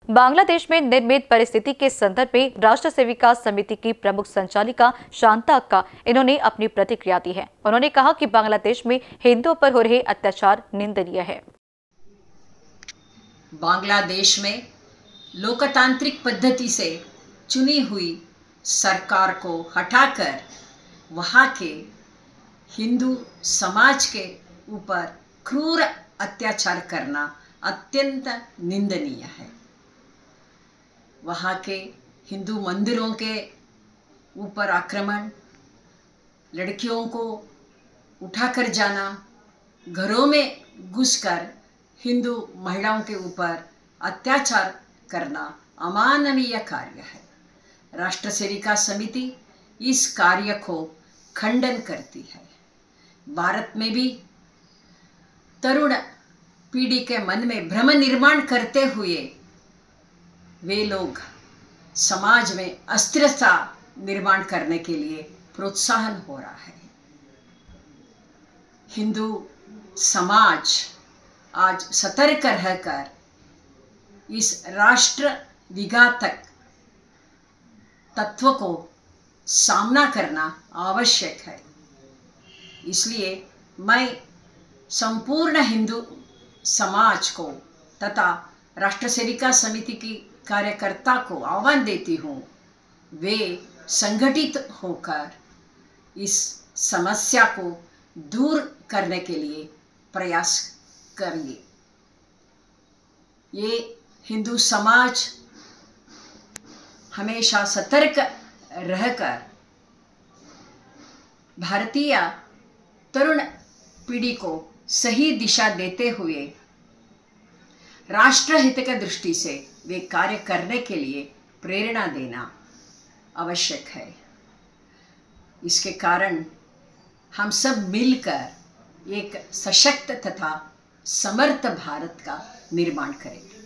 बांग्लादेश में निर्मित परिस्थिति के संदर्भ में राष्ट्र सेविका समिति की प्रमुख संचालिका शांता अक्का इन्होंने अपनी प्रतिक्रिया दी है। उन्होंने कहा कि बांग्लादेश में हिंदुओं पर हो रहे अत्याचार निंदनीय है। बांग्लादेश में लोकतांत्रिक पद्धति से चुनी हुई सरकार को हटाकर वहाँ के हिंदू समाज के ऊपर क्रूर अत्याचार करना अत्यंत निंदनीय है। वहाँ के हिंदू मंदिरों के ऊपर आक्रमण, लड़कियों को उठाकर जाना, घरों में घुसकर हिंदू महिलाओं के ऊपर अत्याचार करना अमानवीय कार्य है। राष्ट्र सेविका समिति इस कार्य को खंडन करती है। भारत में भी तरुण पीढ़ी के मन में भ्रम निर्माण करते हुए वे लोग समाज में अस्थिरता निर्माण करने के लिए प्रोत्साहन हो रहा है। हिंदू समाज आज सतर्क रहकर इस राष्ट्र विघातक तत्व को सामना करना आवश्यक है। इसलिए मैं संपूर्ण हिंदू समाज को तथा राष्ट्र सेविका समिति की कार्यकर्ता को आह्वान देती हूँ, वे संगठित होकर इस समस्या को दूर करने के लिए प्रयास करेंगे। ये हिंदू समाज हमेशा सतर्क रहकर भारतीय तरुण पीढ़ी को सही दिशा देते हुए राष्ट्रहित की दृष्टि से वे कार्य करने के लिए प्रेरणा देना आवश्यक है। इसके कारण हम सब मिलकर एक सशक्त तथा समर्थ भारत का निर्माण करेंगे।